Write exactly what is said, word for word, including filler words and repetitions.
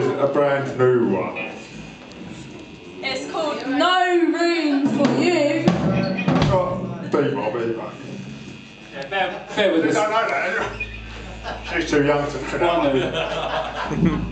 is a brand new one. It's called No Room For You. Got Bebo, Bebo. Yeah, bear, bear with You us. don't know that, do you? She's too young to know. I know.